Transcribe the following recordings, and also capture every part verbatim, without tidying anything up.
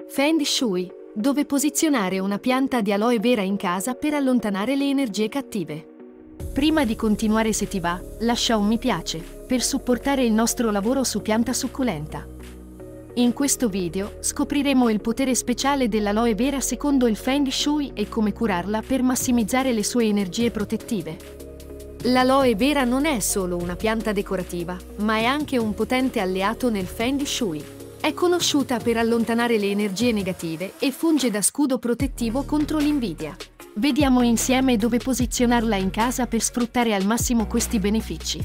Feng Shui, dove posizionare una pianta di aloe vera in casa per allontanare le energie cattive. Prima di continuare, se ti va, lascia un mi piace, per supportare il nostro lavoro su pianta succulenta. In questo video scopriremo il potere speciale dell'aloe vera secondo il Feng Shui e come curarla per massimizzare le sue energie protettive. L'aloe vera non è solo una pianta decorativa, ma è anche un potente alleato nel Feng Shui. È conosciuta per allontanare le energie negative e funge da scudo protettivo contro l'invidia. Vediamo insieme dove posizionarla in casa per sfruttare al massimo questi benefici.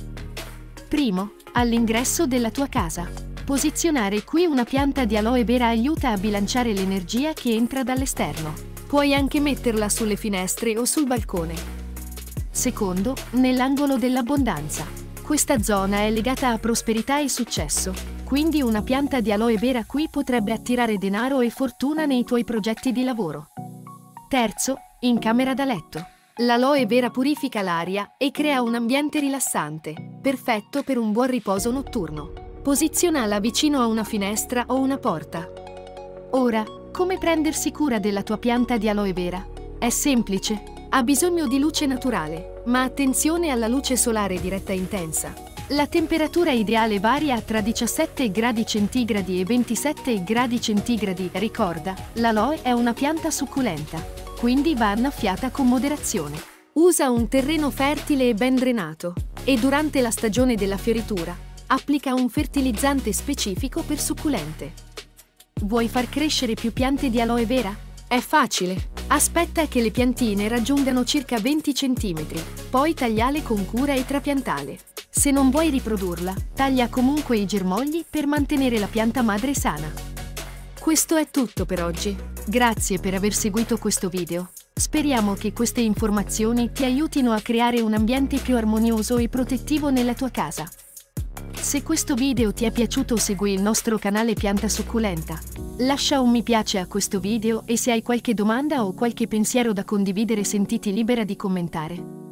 Primo, all'ingresso della tua casa. Posizionare qui una pianta di aloe vera aiuta a bilanciare l'energia che entra dall'esterno. Puoi anche metterla sulle finestre o sul balcone. Secondo, nell'angolo dell'abbondanza. Questa zona è legata a prosperità e successo, quindi una pianta di aloe vera qui potrebbe attirare denaro e fortuna nei tuoi progetti di lavoro. Terzo, in camera da letto. L'aloe vera purifica l'aria e crea un ambiente rilassante, perfetto per un buon riposo notturno. Posizionala vicino a una finestra o una porta. Ora, come prendersi cura della tua pianta di aloe vera? È semplice. Ha bisogno di luce naturale, ma attenzione alla luce solare diretta intensa. La temperatura ideale varia tra diciassette gradi centigradi e ventisette gradi centigradi. Ricorda, l'aloe è una pianta succulenta, quindi va annaffiata con moderazione. Usa un terreno fertile e ben drenato, e durante la stagione della fioritura, applica un fertilizzante specifico per succulente. Vuoi far crescere più piante di aloe vera? È facile. Aspetta che le piantine raggiungano circa venti centimetri, poi tagliale con cura e trapiantale. Se non vuoi riprodurla, taglia comunque i germogli per mantenere la pianta madre sana. Questo è tutto per oggi. Grazie per aver seguito questo video. Speriamo che queste informazioni ti aiutino a creare un ambiente più armonioso e protettivo nella tua casa. Se questo video ti è piaciuto, segui il nostro canale Pianta Succulenta. Lascia un mi piace a questo video e se hai qualche domanda o qualche pensiero da condividere, sentiti libera di commentare.